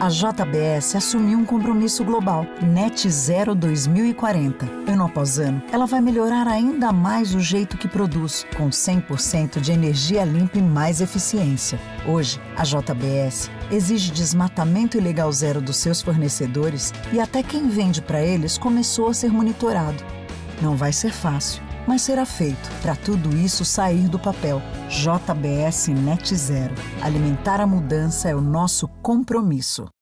A JBS assumiu um compromisso global, Net Zero 2040. Ano após ano, ela vai melhorar ainda mais o jeito que produz, com 100% de energia limpa e mais eficiência. Hoje, a JBS exige desmatamento ilegal zero dos seus fornecedores e até quem vende para eles começou a ser monitorado. Não vai ser fácil, mas será feito para tudo isso sair do papel. JBS Net Zero. Alimentar a mudança é o nosso compromisso.